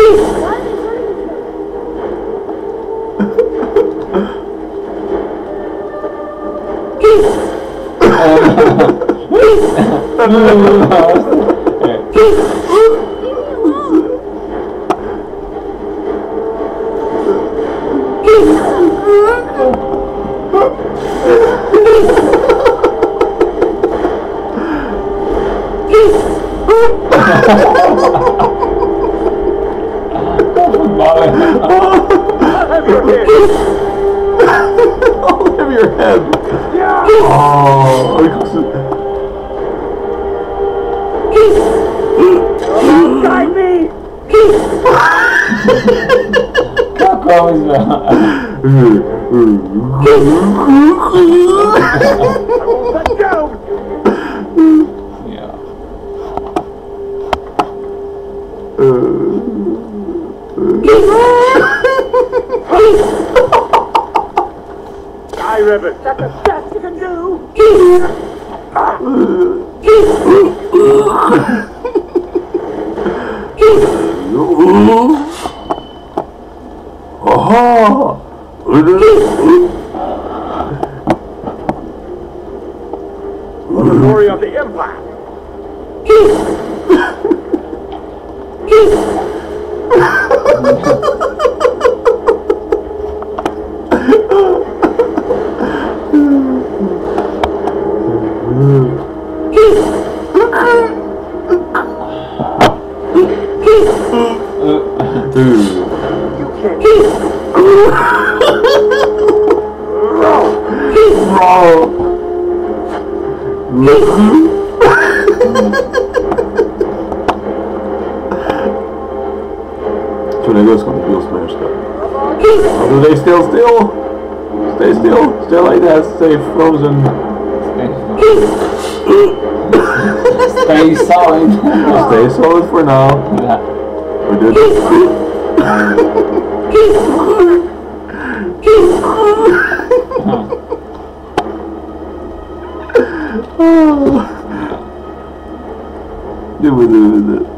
I'll have your head. Oh, guide me! Kako izgleda? I won't let go! Ja. Skyrim, that's the best you can do! The glory of the Empire! When I go, it's gonna feel smashed up. Oh, do they still? Stay still. Stay like that. Stay frozen. Stay solid. Stay solid for now. Yeah. We did it.